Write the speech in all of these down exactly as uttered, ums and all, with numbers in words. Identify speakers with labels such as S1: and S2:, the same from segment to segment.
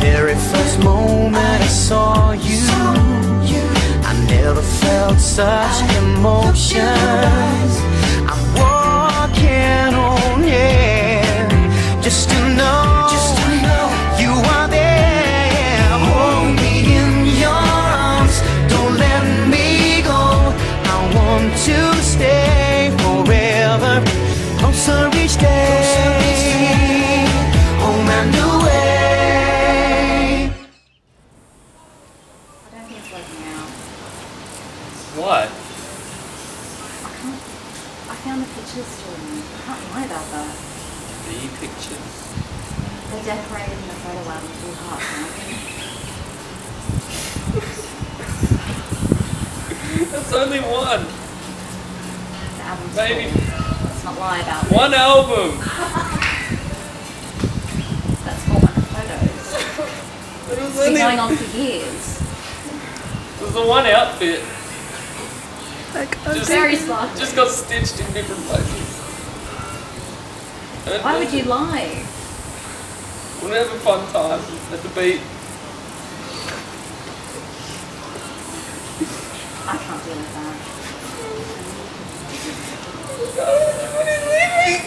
S1: very first moment I saw you, I never felt such emotions. I'm walking on air just to know, just to know you are there. Hold me in your arms, don't let me go. I want to stay forever, closer each day, home and away.
S2: I don't think it's working out.
S3: Why?
S2: I can't. I found the pictures still. I can't lie about that.
S3: The pictures.
S2: They decorated in the photo album full heart.
S3: That's only one.
S2: The album's
S3: Maybe.
S2: full. Let's not lie about it.
S3: One album.
S2: That's four hundred photos.
S3: It was
S2: It's been
S3: only
S2: going on for years.
S3: It was the one outfit.
S4: Like,
S3: Just,
S2: Very smart.
S3: just got stitched in different places. And
S2: Why would you lie?
S3: We'll have a fun time at the beach.
S2: I can't deal with that.
S3: Everybody's leaving.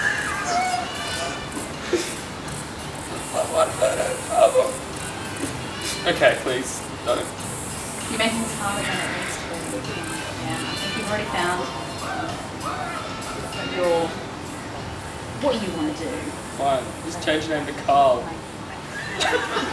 S3: One photo album. Okay, please don't.
S2: You're making this harder than it needs to be. Yeah, I think you've already found your what you want to do.
S3: Fine, just change your name to Carl.